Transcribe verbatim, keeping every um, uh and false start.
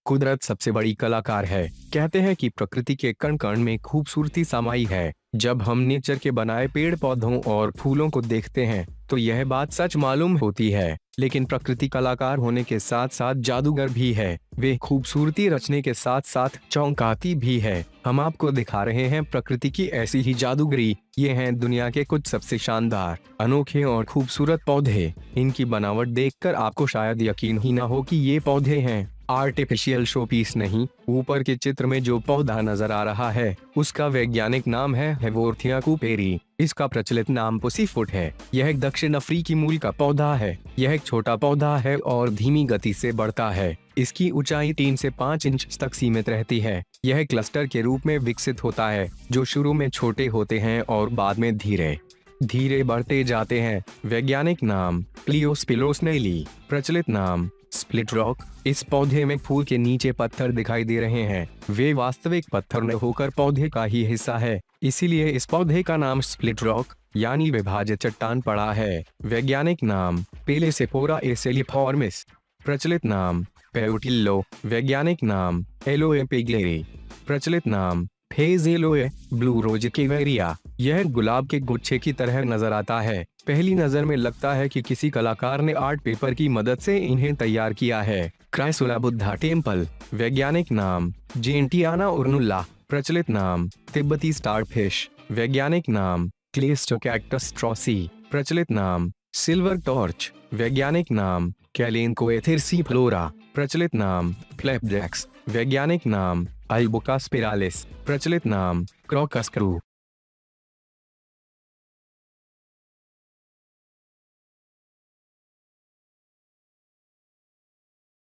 कुदरत सबसे बड़ी कलाकार है। कहते हैं कि प्रकृति के कण कण में खूबसूरती समाई है। जब हम नेचर के बनाए पेड़ पौधों और फूलों को देखते हैं तो यह बात सच मालूम होती है। लेकिन प्रकृति कलाकार होने के साथ साथ जादूगर भी है। वे खूबसूरती रचने के साथ साथ चौंकाती भी है। हम आपको दिखा रहे हैं प्रकृति की ऐसी ही जादूगरी। ये हैं दुनिया के कुछ सबसे शानदार, अनोखे और खूबसूरत पौधे। इनकी बनावट देखकर आपको शायद यकीन ही ना हो कि ये पौधे हैं आर्टिफिशियल शोपीस नहीं। ऊपर के चित्र में जो पौधा नजर आ रहा है उसका वैज्ञानिक नाम है हेवोर्थिया कूपेरी। इसका प्रचलित नाम पुसीफुट है। यह एक दक्षिण अफ्रीकी मूल का पौधा है। यह एक छोटा पौधा है और धीमी गति से बढ़ता है। इसकी ऊंचाई तीन से पाँच इंच तक सीमित रहती है। यह क्लस्टर के रूप में विकसित होता है जो शुरू में छोटे होते हैं और बाद में धीरे धीरे बढ़ते जाते हैं। वैज्ञानिक नाम प्लियोस्पिलोस नैली। प्रचलित नाम स्प्लिट रॉक। इस पौधे में फूल के नीचे पत्थर दिखाई दे रहे हैं। वे वास्तविक पत्थर न होकर पौधे का ही हिस्सा है, इसीलिए इस पौधे का नाम स्प्लिट रॉक यानी विभाजित चट्टान पड़ा है। वैज्ञानिक नाम पेलेसेफोरा एसेलिफॉर्मिस। प्रचलित नाम पेउटिल्लो। वैज्ञानिक नाम एलोए पिग्लेरी। प्रचलित नाम फेज एलोए ब्लू रोज केवेरिया। यह गुलाब के गुच्छे की तरह नजर आता है। पहली नजर में लगता है कि किसी कलाकार ने आर्ट पेपर की मदद से इन्हें तैयार किया है। Crassula Buddha temple. वैज्ञानिक नाम जेंटियाना उर्नुल्ला। प्रचलित नाम तिब्बती स्टारफिश। वैज्ञानिक नाम क्लेस्टोकैक्टस ट्रॉसी। प्रचलित नाम सिल्वर टॉर्च। वैज्ञानिक नाम कैलेनकोएथिरसी फ्लोरा। प्रचलित नाम फ्लैपजैक्स। वैज्ञानिक नाम अल्बुका स्पिरालिस। प्रचलित नाम क्रॉकस क्रू।